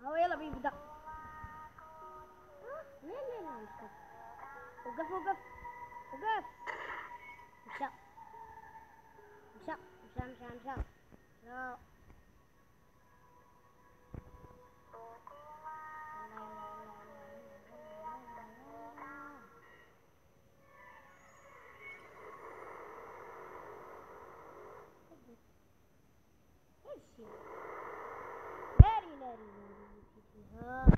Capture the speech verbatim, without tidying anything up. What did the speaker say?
اهو يلا بيبدأ. لا لا لا مش كده. وقف وقف وقف. مشى مشى مشى مشى مشى. لا ايش؟ ناري ناري ناري.